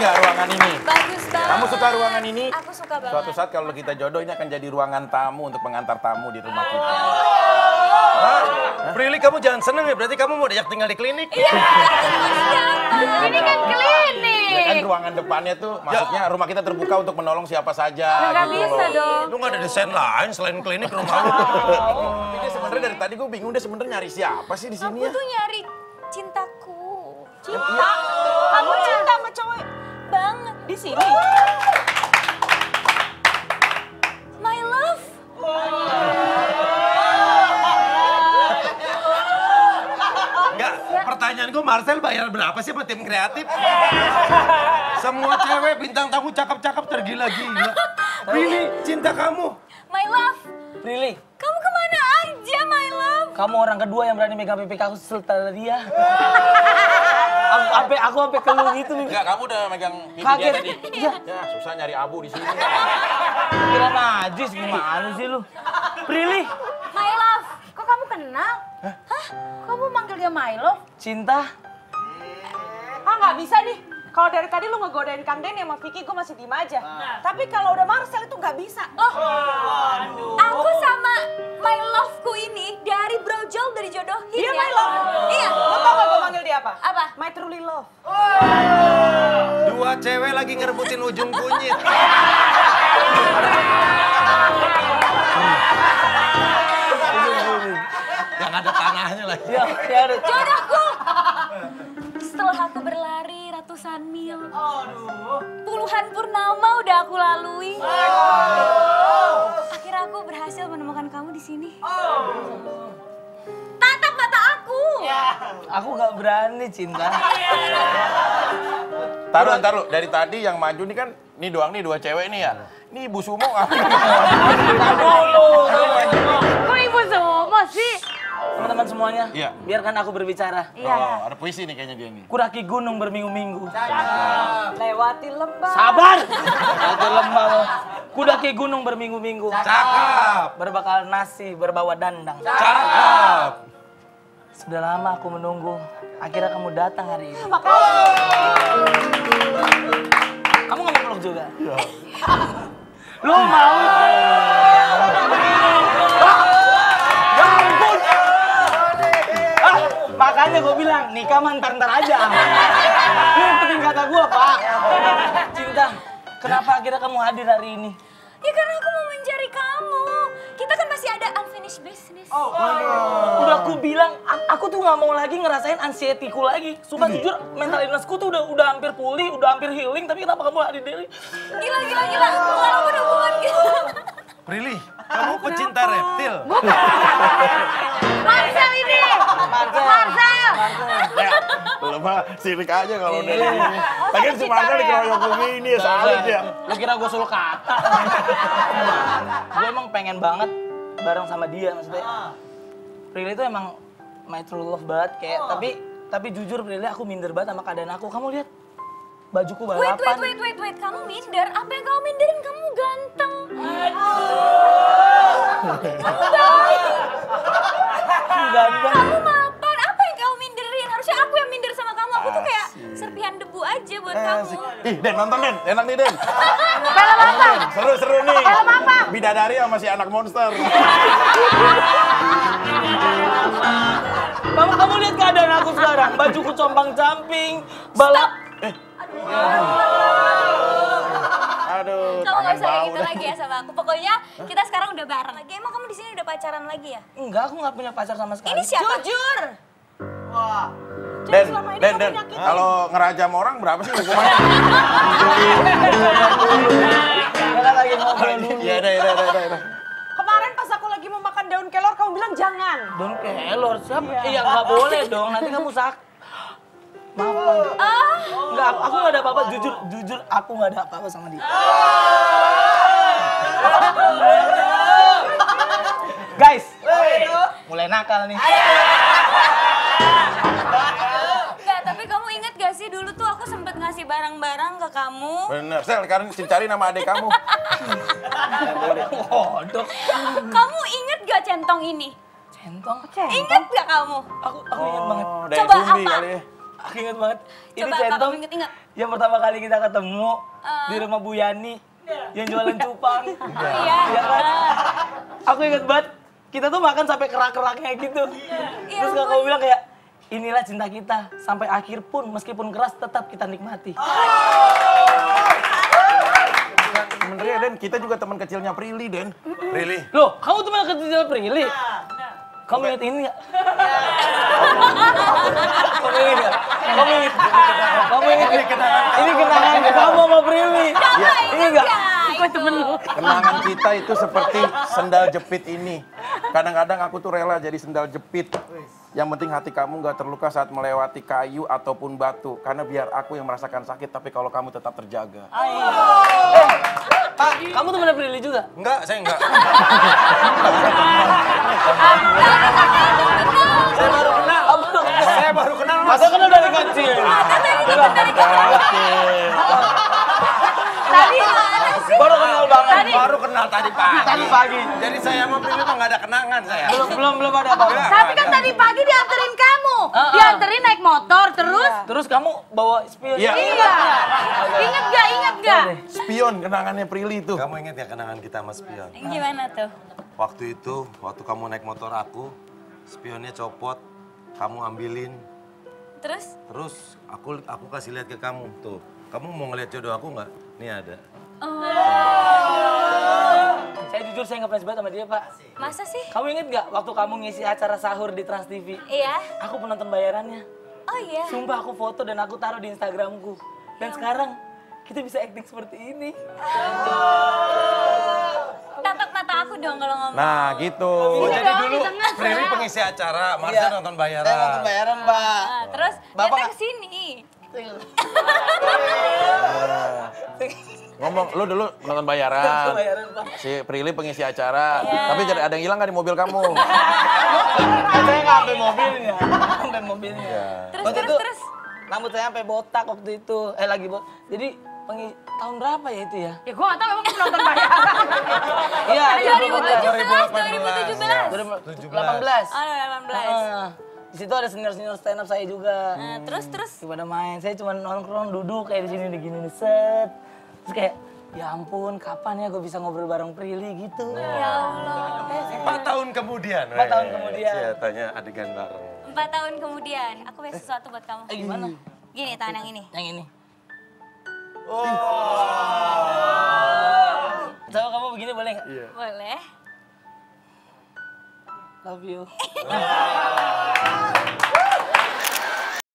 nggak ruangan ini? Bagus banget. Kamu suka ruangan ini? Aku suka banget. Suatu saat kalau kita jodoh ini akan jadi ruangan tamu untuk mengantar tamu di rumah kita. Prilly, kamu jangan seneng ya, berarti kamu mau diajak tinggal di klinik. Iya, ini kan klinik. Ya kan ruangan depannya tuh, maksudnya rumah kita terbuka untuk menolong siapa saja. Nggak gitu bisa loh. dong. Lu nggak ada desain lain selain klinik rumah lu? Ini sebenarnya dari tadi gue bingung deh sebenarnya nyari siapa sih di sini Aku ya? tuh nyari cintaku. Cinta? Kamu cinta sama cowok Banget. di sini? My love. Enggak, pertanyaan gue Marcel bayar berapa sih sama tim kreatif? Semua cewek bintang tamu cakep-cakep tergila-gila. Prilly, cinta kamu. My love. Prilly, Kamu kemana aja, my love? kamu orang kedua yang berani megang pipi aku setelah dia. Aku sampai keluh gitu. Enggak, kamu udah megang pipi dia Kaget. tadi. Iya. Ya, susah nyari abu di sini. Kira najis gimana sih lu? Prilly, My love. Kok kamu kenal? Hah? Kamu manggil dia Milo? cinta. Ah, nggak bisa nih. Kalau dari tadi lu ngegodain Kang Denny sama Vicky, gue masih diem aja. Tapi kalau udah Marcel itu nggak bisa. Aku sama my love-ku ini dari brojol dari jodohin Dia ya. my love? Iya. Lo tau gak gue manggil dia apa? Apa? My truly love. Dua cewek lagi ngerebutin ujung kunyit. Yang ada tanahnya lagi. Ya, Jodohku. Setelah aku berlari ratusan mil. Puluhan purnama udah aku lalui. Akhirnya aku berhasil menemukan kamu di sini. Tatap mata aku. aku nggak berani cinta. Taruh. Dari tadi yang maju nih kan, nih doang nih dua cewek nih ya. Ini Ibu Sumo Kok Ibu Sumo sih? Teman-teman semuanya, Iya. biarkan aku berbicara. Oh, ada puisi nih kayaknya dia nih. Kudaki gunung berminggu-minggu. Lewati lembah. Sabar! Itu lemah lo. Kudaki gunung berminggu-minggu. Cakep. Berbakal nasi, berbawa dandang. Cakep. Sudah lama aku menunggu. Akhirnya kamu datang hari ini. Kamu nggak mau peluk juga? Lu mau? Ya ampun! Makanya gue bilang, nikah mah ntar aja. Ini yang penting kata gue, Pak. Cinta, kenapa akhirnya kamu hadir hari ini? Ya karena aku mau mencari kamu. Kita kan masih ada unfinished business. Udah aku bilang, aku tuh nggak mau lagi ngerasain anxiety-ku lagi. Sumpah jujur, mental illness-ku tuh udah hampir pulih, udah hampir healing. Tapi kenapa kamu hadir dari? Gila. Walaupun hubungan kita. Prilly, kamu pecinta reptil. Marcel ini! Marcel! Ya, lu mah sirik aja kalau udah ini. Lagian si Marcel dikeroyok begini ya, salut ya. Lu kira gue sulkata? Gue emang pengen banget bareng sama dia maksudnya. Prilly itu emang my true love banget kayak tapi jujur Prilly aku minder banget sama keadaan aku. Kamu lihat bajuku balapan. Wait. Kamu minder? Apa yang kamu minderin? Kamu ganteng. Kamu baik. Ganteng. Kamu mapan. Apa yang kamu minderin? Harusnya aku yang minder sama kamu. Aku tuh kayak serpihan debu aja buat kamu. Ih, Den, nonton Den. Enak nih, Den. Film apa? Seru nih. Film apa? Bidadari sama si anak monster. Kamu lihat keadaan aku sekarang. Bajuku compang-camping, balap. Aduh, Kamu gak tangan usah kayak bau gitu dah. lagi ya sama aku. Pokoknya kita sekarang udah bareng lagi. Emang kamu di sini udah pacaran lagi ya? Enggak, aku nggak punya pacar sama sekali. Ini siapa? Jujur! Den, selama ini Den, kamu Den. nyakitin. Kalau ngerajam orang berapa sih hukumannya? Kita lagi ngobrol dulu. Iya, udah. Kemarin pas aku lagi mau makan daun kelor, kamu bilang jangan. Don kelor siapa? Iya nggak boleh dong. Nanti kamu Maaf, Bang. Enggak, aku nggak ada apa-apa. Jujur aku nggak ada apa-apa sama dia. Guys, mulai nakal nih. Enggak, tapi kamu inget gak sih dulu tuh aku sempet ngasih barang-barang ke kamu. Bener, Sel, sekarang cari nama adik kamu. Bodoh. Kamu inget gak centong ini? Centong? Inget gak kamu? Aku ingat banget. Dari Coba Sumbi apa? kali ya. Aku inget banget. Ini Coba apa centong kamu inget-inget? yang pertama kali kita ketemu di rumah Bu Yani yang jualan cupang. Iya. Iya kan? Aku inget banget. Kita tuh makan sampai kerak-keraknya gitu. Iya Terus kamu bilang kayak, inilah cinta kita. Sampai akhir pun, meskipun keras, tetap kita nikmati. Sebenarnya Den, kita juga teman kecilnya Prilly Den. Prilly. Loh, kamu teman kecil Prilly? Kamu inget ini nggak? Kamu inget nggak? Kamu inget? Kamu inget? Ini kenangan kamu sama Prilly. Ini nggak? Gue temen lu. Kenangan kita itu seperti sendal jepit ini. Kadang-kadang aku tuh rela jadi sendal jepit. Yang penting hati kamu nggak terluka saat melewati kayu ataupun batu. Karena biar aku yang merasakan sakit, tapi kalau kamu tetap terjaga. Pak, kamu teman Prilly juga? Enggak, saya enggak. Saya baru kenal, Mas. Masa kenal dari kecil? Tadi Baru kenal banget. Baru kenal tadi pagi. Tadi pagi. Jadi saya sama Prilly mah nggak ada kenangan saya. Belum ada apa-apa. tapi kan tadi pagi dianterin kamu. Dianterin naik motor terus. Terus kamu bawa spion? Iya. Iya. Ingat gak? Spion kenangannya Prilly itu. Kamu ingat ya kenangan kita sama spion? Gimana tuh? Waktu itu, waktu kamu naik motor aku, spionnya copot, kamu ambilin. Terus? Terus aku kasih lihat ke kamu tuh. Kamu mau ngeliat jodoh aku nggak? Nih ada. Saya jujur saya ngefans banget sama dia, Pak. Masa sih? Kamu inget gak waktu kamu ngisi acara sahur di Trans TV? Iya. Aku penonton bayarannya. Oh iya. Sumpah aku foto dan aku taruh di Instagramku. Dan sekarang kita bisa acting seperti ini. Tatap mata aku dong kalau ngomong. Nah gitu. Oh, jadi dulu Prilly pengisi acara, Marsha nonton bayaran. Saya nonton bayaran, Pak. Nah, terus Bapak datang nggak- ke sini. Ngomong, lu dulu nonton bayaran. Bayaran, Pak. Si Prilly pengisi acara. Tapi ada yang hilang nggak di mobil kamu? Saya nggak sampai mobilnya. Sampai mobilnya. Terus. Rambut saya sampai botak waktu itu. Lagi Jadi tahun berapa ya itu ya? Ya gue gak tau emang gue penonton bayaran. Iya, 2017. 2018. Oh, 18. Di situ ada senior stand up saya juga. Nah, terus. Pada main, saya cuma nongkrong duduk kayak di sini begini nih, set. Terus kayak, ya ampun, kapan ya gue bisa ngobrol bareng Prilly gitu. Ya Allah. 4 tahun kemudian. 4 tahun kemudian. Iya, tanya adegan bareng. 4 tahun kemudian, aku punya sesuatu buat kamu. Gimana? Gini, tangan yang ini. Yang ini. Coba kamu begini boleh nggak? Boleh. Love you.